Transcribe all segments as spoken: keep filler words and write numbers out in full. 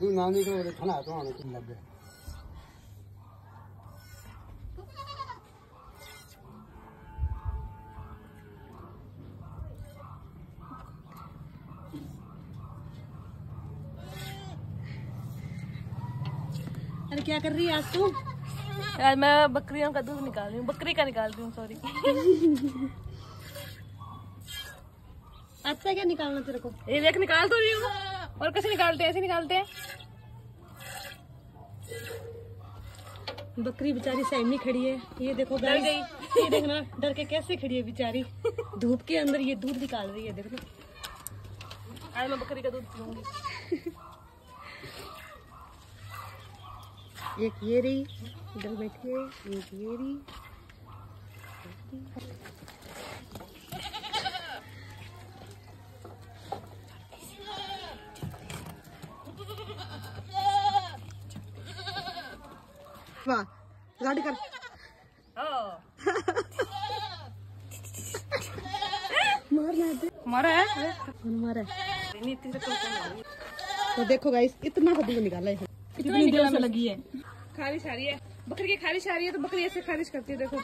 तू ना निकले खाना तो आने को लग गया। अरे क्या कर रही है आज तू? यार मैं बकरियों का दूध निकाल रही हूँ, बकरी का निकाल रही हूँ, सॉरी। अच्छा क्या निकालना तेरे को? ये देख निकाल तो रही हूँ। और कैसे निकालते हैं? ऐसे निकालते हैं। बकरी बेचारी साइड में खड़ी है, ये देखो डर गई। ये देखना डर के कैसे खड़ी है बेचारी, धूप के अंदर ये दूध निकाल रही है, देखो। आज मैं बकरी का दूध पीऊंगी। एक ये रही इधर बैठी है, एक ये रही। वाह गाड़ी कर। मारना है, मारा है? मारा है। तो देखो गाइस इतना का दूध निकाला है, कितनी देर से लगी है। खारिश आ रही है, बकरी की खारिश आ रही है, तो बकरी ऐसे खारिश करती है, देखो।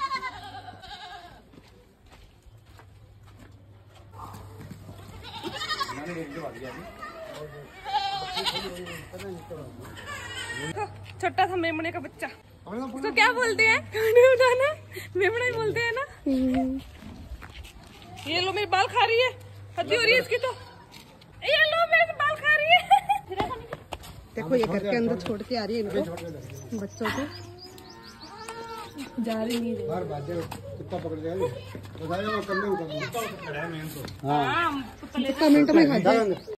छोटा सा मेमने का बच्चा, उसको क्या बोलते हैं? उठाना मेमना ही बोलते हैं ना। ये लो मेरे बाल खा रही है, हद्दी हो रही है इसकी तो। ये लो मेरे बाल खा रही है। देखो ये घर के अंदर छोड़ के आ रही है इनको, बच्चों को। जा रही नहीं बाहर बाजे कुत्ता पकड़ लिया बताया करने को। हाँ, कितना मिनट में खा जाए।